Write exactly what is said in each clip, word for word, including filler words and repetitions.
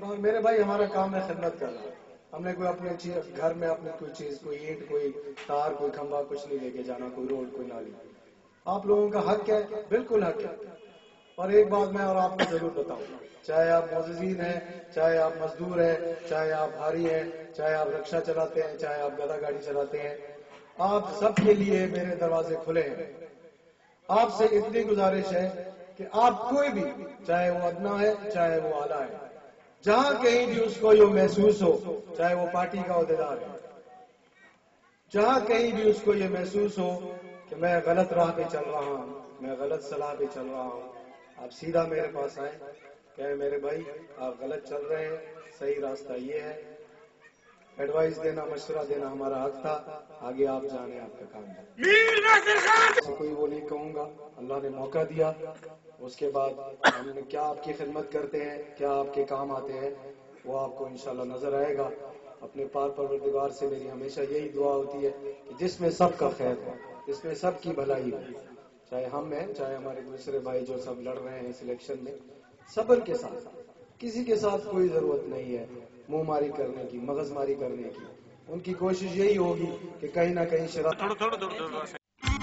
और मेरे भाई हमारा काम है खिदमत करना। हमने कोई अपने चीज घर में अपनी कोई चीज, कोई ईंट, कोई तार, कोई खंभा कुछ नहीं लेके जाना, कोई रोड, कोई नाली। आप लोगों का हक है, बिल्कुल हक है। और एक बात मैं और आपको जरूर बताऊंगा, चाहे आप मोज़ीन हैं, चाहे आप मजदूर हैं, चाहे आप भारी हैं, चाहे आप रिक्शा चलाते हैं, चाहे आप गधा गाड़ी चलाते हैं, आप सबके लिए मेरे दरवाजे खुले हैं। आपसे इतनी गुजारिश है कि आप कोई भी, चाहे वो अदना है, चाहे वो आला है, जहां कहीं भी उसको ये महसूस हो, चाहे वो पार्टी का अहदेदार है, जहां कहीं भी उसको ये महसूस हो कि मैं गलत राह पे चल रहा हूं, मैं गलत सलाह पे चल रहा हूं, आप सीधा मेरे पास आए, कहे मेरे भाई आप गलत चल रहे हैं, सही रास्ता ये है। एडवाइस देना, मशवरा देना हमारा हक था, आगे आप जाने, आपका काम है। कोई वो नहीं कहूंगा, अल्लाह ने मौका दिया, उसके बाद हमने क्या आपकी खिदमत करते हैं, क्या आपके काम आते हैं, वो आपको इंशाल्लाह नजर आएगा। अपने पाक परवरदिगार से मेरी हमेशा यही दुआ होती है कि जिसमें सबका खैर हो, जिसमें सबकी भलाई हो, चाहे हम हैं, चाहे हमारे दूसरे भाई जो सब लड़ रहे हैं इस इलेक्शन में, सब्र के साथ, किसी के साथ कोई जरूरत नहीं है मुंहमारी करने की, मगजमारी करने की। उनकी कोशिश यही होगी कि कहीं ना कहीं शराब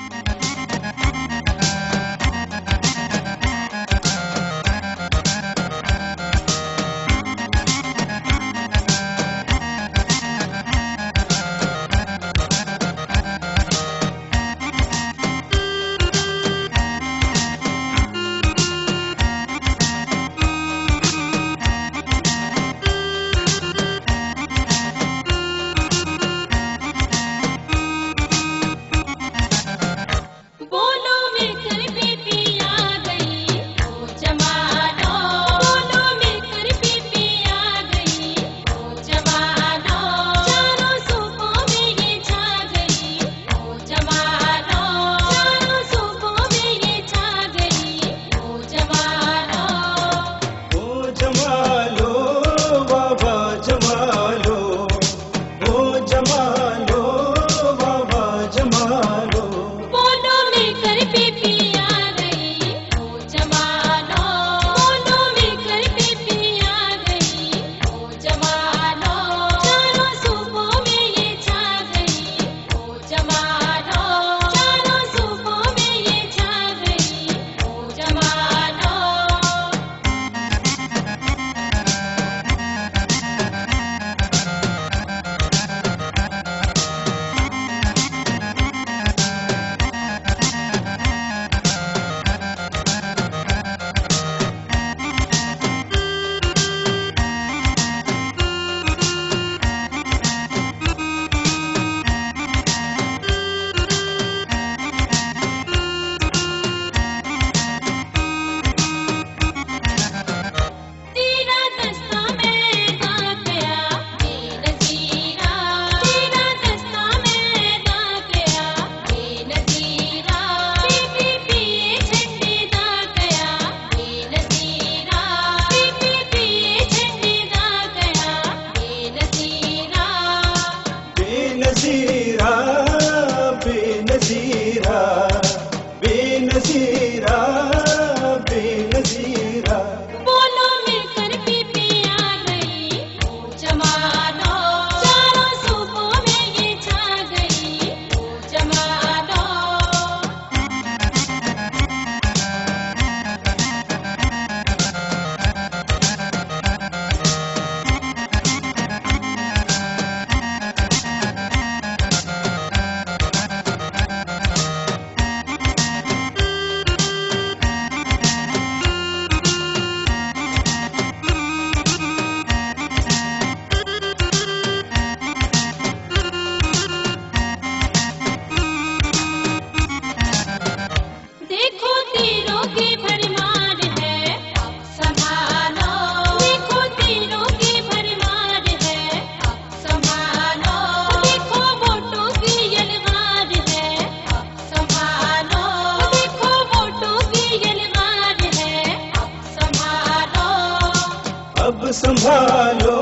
संभालो,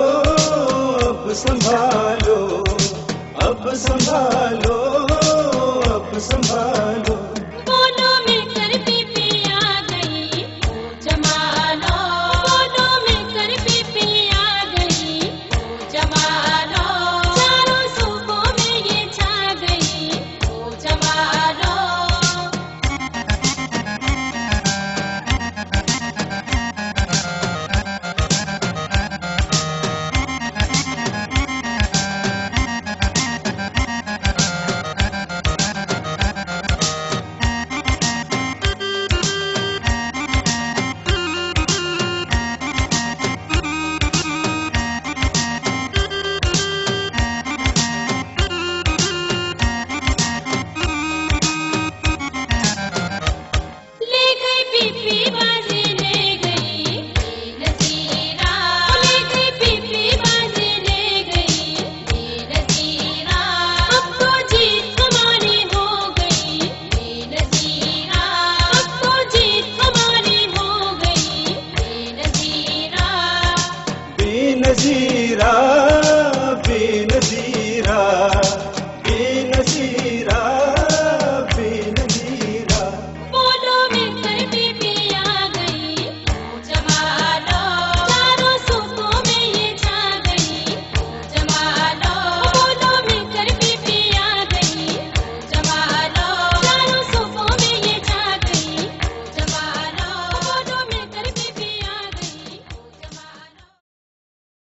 अब संभालो, अब संभालो, अब संभालो। बोलो मिलकर पीपी आ गई, जमा लो। बोलो मिलकर पीपी आ जजीरा